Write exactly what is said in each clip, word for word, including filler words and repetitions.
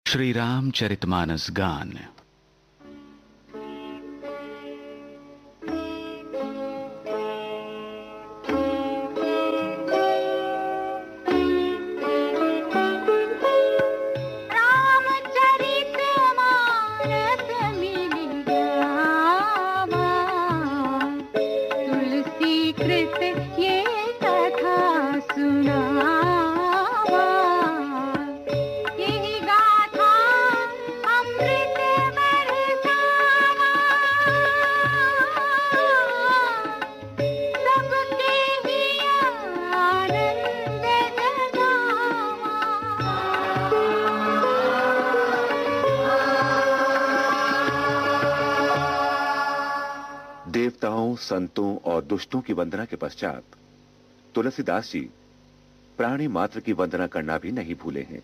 श्री रामचरितमानस गान। देवताओं, संतों और दुष्टों की वंदना के पश्चात तुलसीदास जी प्राणी मात्र की वंदना करना भी नहीं भूले हैं।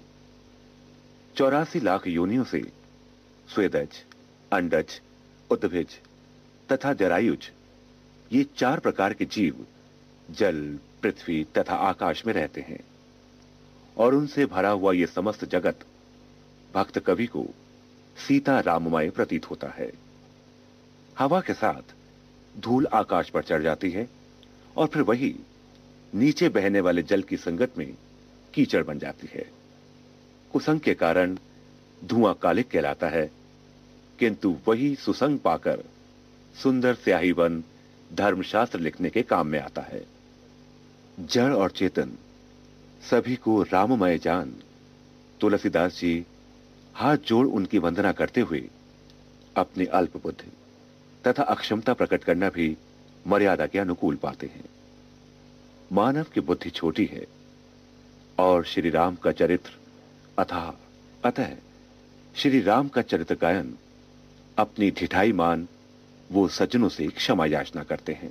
चौरासी लाख योनियों से स्वेदज, अंडज, उद्भिज तथा जरायुज ये चार प्रकार के जीव जल, पृथ्वी तथा आकाश में रहते हैं और उनसे भरा हुआ यह समस्त जगत भक्त कवि को सीता राममय प्रतीत होता है। हवा के साथ धूल आकाश पर चढ़ जाती है और फिर वही नीचे बहने वाले जल की संगत में कीचड़ बन जाती है। कुसंग के कारण धुआं कालिक कहलाता है, किंतु वही सुसंग पाकर सुंदर स्याहीवन धर्मशास्त्र लिखने के काम में आता है। जड़ और चेतन सभी को राममय जान तुलसीदास जी हाथ जोड़ उनकी वंदना करते हुए अपनी अल्प बुद्धि तथा अक्षमता प्रकट करना भी मर्यादा के अनुकूल पाते हैं। मानव की बुद्धि छोटी है और श्री राम का चरित्र अथाह, अतः श्री राम का चरित्र गायन अपनी ढिठाई मान वो सज्जनों से क्षमा याचना करते हैं।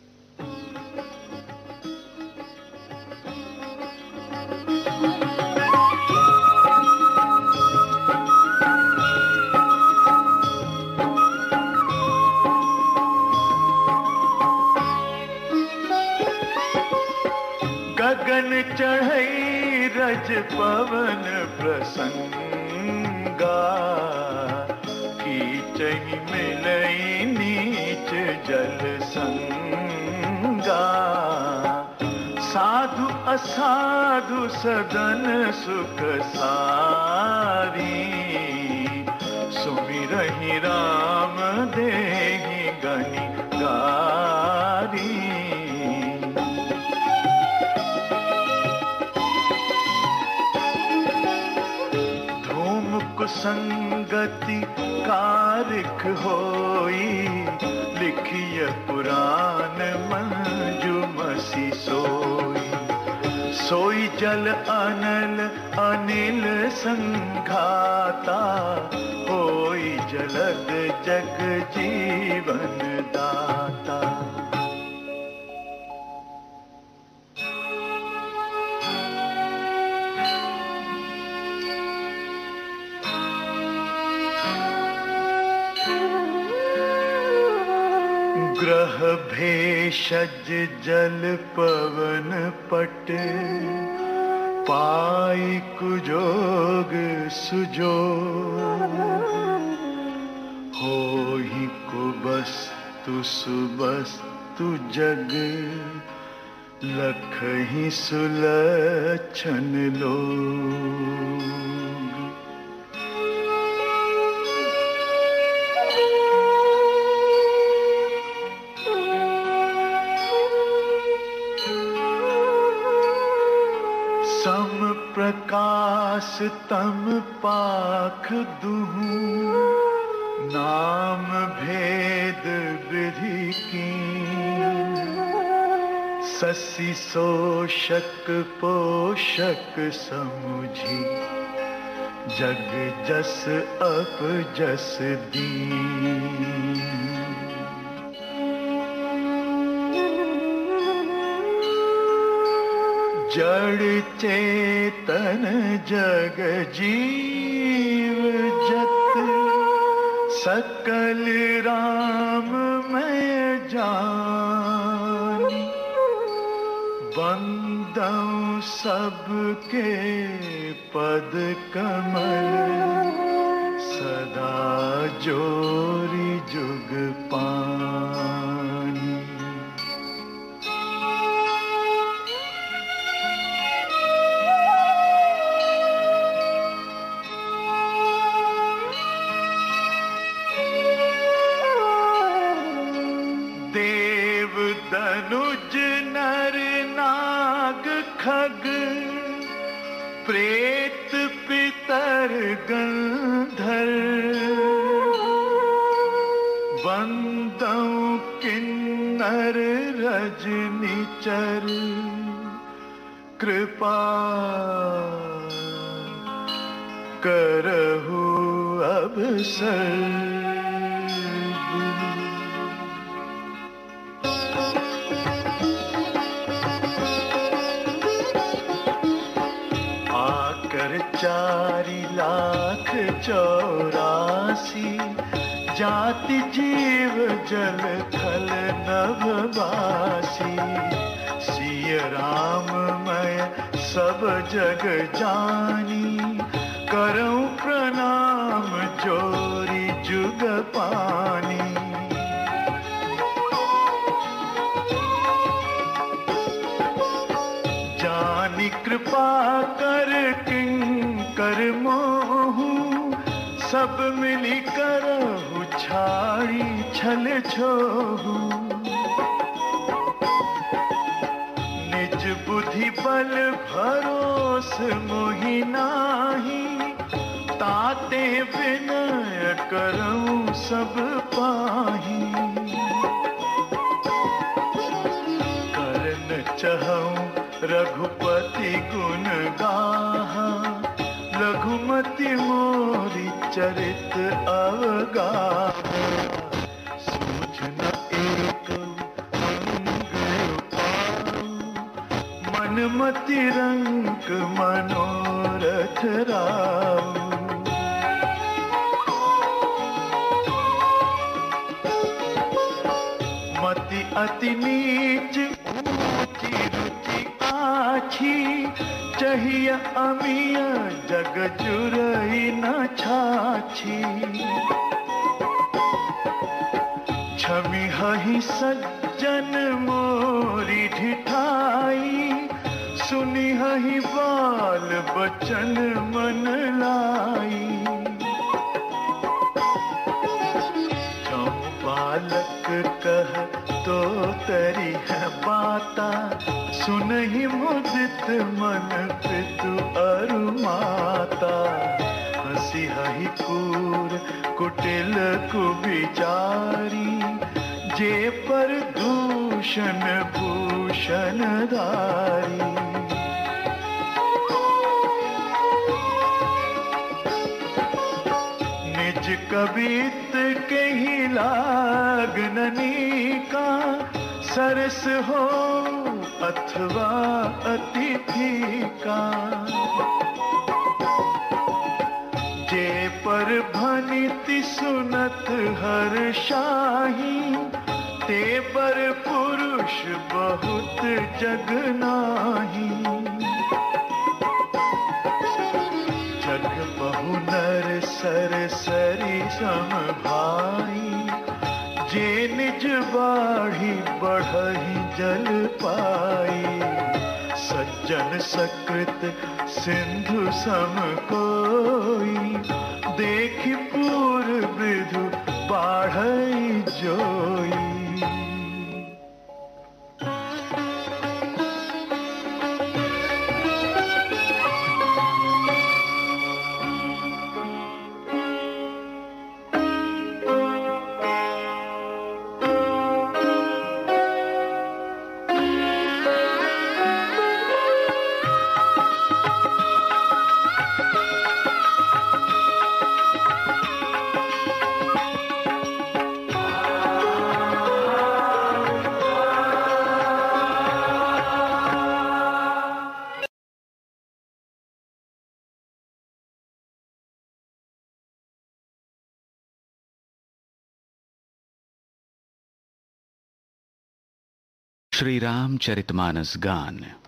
गगन चढ़ई रज पवन प्रसंगा, कीचहि मिलई नीच जल संगा। साधु असाधु सदन सुख सारी, सुमिरहि राम देहि गनि गारी। संगति कारिक होई, लिखिय पुराण मंजुमसी सोई। सोई जल अनल अनिल संघाता, होई जलद जग जीवन दाता। ग्रह भेषज जल पवन पट, पाई कुजोग सुजोग। होहि कुबस्तु सुबस्तु जग, लखहि सुलक्षण लोग। सम प्रकाश तम पाख दुहु, नाम भेद विधि कीन। ससी शोषक पोषक समुझी, जग जस अप जस दीन। जड़ चेतन जग जीव जत, सकल राम मैं जानी। बंदौ सबके पद कमल, जोरी जुग पानी। देव धनुज नर नाग खग प्रेत पितर गंधर्व बंदौ किन्नर रजनीचर कृपा करहु अब सर्व। आकर चारि लाख चौरासी जाति जीव जल थल नभवासी। सिय राम मैं सब जग जानी करऊं प्रणाम जोरी जुग पानी। जानी कृपा कर किंकर मोहू सब मिली करहु छाड़ी छल छोहू। निज बुद्धि बल भरोस मोहि नाही ताते विनय करऊं सब पाही। करन चहऊं रघुपति गुण गाहा लघुमति मोरी चरित अवगाहा। सूझ न एक मंगल पाऊं मन मति रंक मनोरथ राऊं। मति अति नीच ऊंची रुचि आछी चहिय अमिय जग जुरई न छाछी। छमि हहि सज्जन मोरी ढिठाई सुनि हहि बाल बचन मन लाई। जो बालक कह तो तरी है बाता सुनहि मुदित मन पितु अरु माता। हसी हहि कूर कुटिल कुविचारी जे पर दूषण भूषण धारी। निज कबित के ही लागननी का सरस हो अथवा अतिथि का। जे पर भनिति सुनत हर शाही ते पर पुरुष बहुत जग नाही। जग बहु नर सर सरी सम भाई जे निज बाढ़ी बढ़ही जल पाई। सज्जन सकृत सिंधु सम कोई देखि पूर विधु बाढ़ई जोई। श्री रामचरितमानस गान।